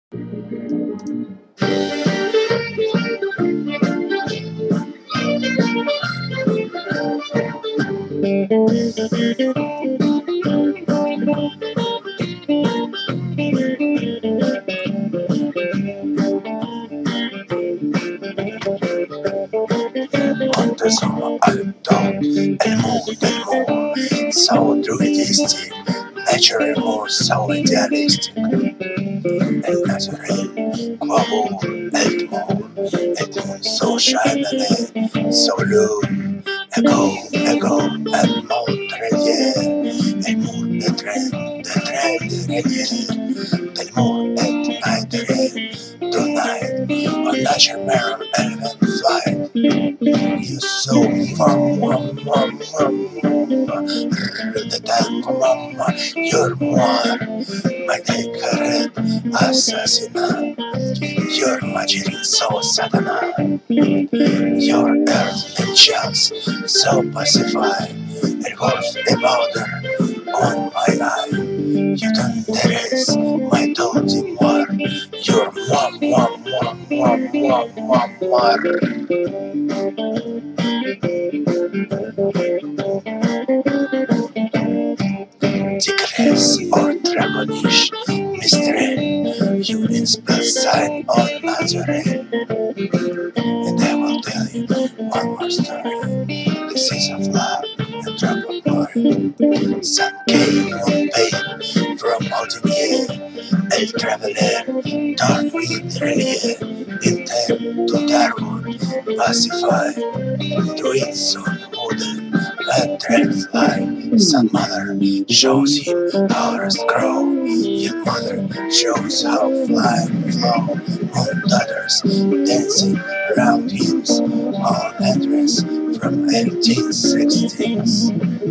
منتظم الضوء الموت المور so druidistic nature more so idealistic الناتوريل كوابور المور المور so شامل so low echo المونتريال المور دتريل المور نايتريل tonight on nature mirror element flight. You so the tank mama, you're more my decorate assassin. You're magic so satana. Your earth and chance so pacified. It was a powder on my eye. You don't erase my dirty war. You're more. Tigress or dragonish mystery, you inspire sign on Nazareth. And I will tell you one more story. This is of love and drop of glory. Sun came on pain from Audinier, El Traveler, torn with relief, intent to Darwin, pacify, to its own wooden, and dragonfly. Sun mother shows him how rust grow, young mother shows how flying flow, moon daughters dancing round him, all address from 1860s.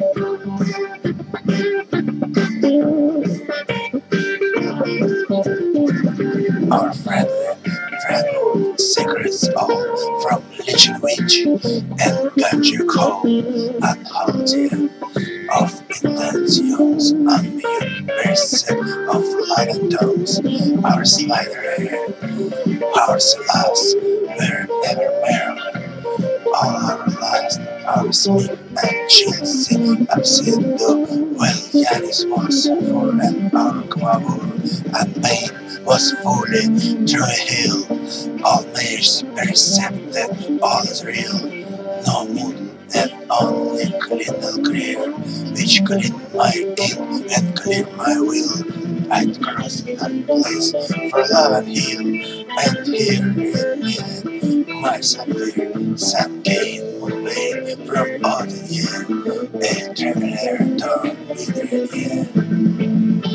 Our friendly secrets all from Lichen Witch and Ganja Coal and Haunted of intentions and mere percent of light and tones. Our slider hair, our celeste were never merry. All our last, our smith and Chelsea absendo. Well, Yanis was for an hour quabble, and pain was fully through a hill. All measures percepted, all is real. No mood and only clean clear, which clean my ink and clear my will. I'd cross that place for love and heal, and here in me, my sapphire, some gain away from all the year, a traveler torn with relief.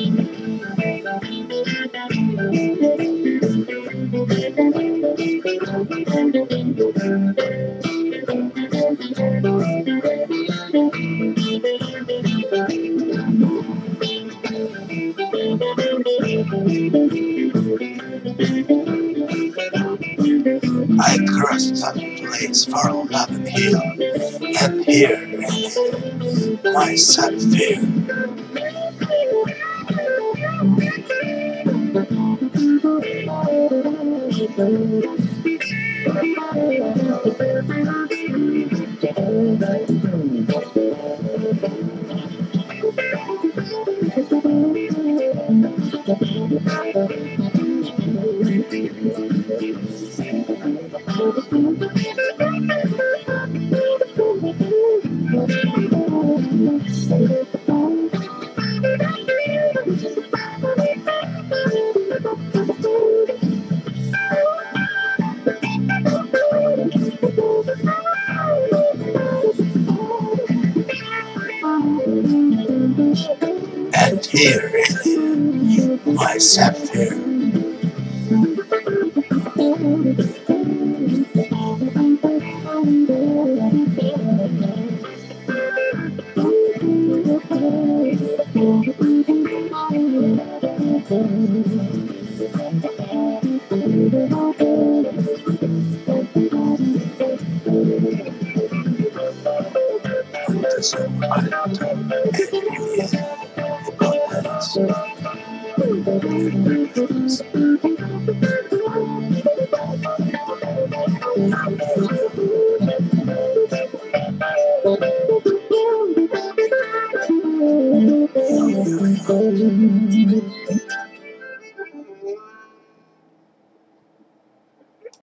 I crossed that place for love and heal, and here in my sapphire. And here in my sapphire. Abundance.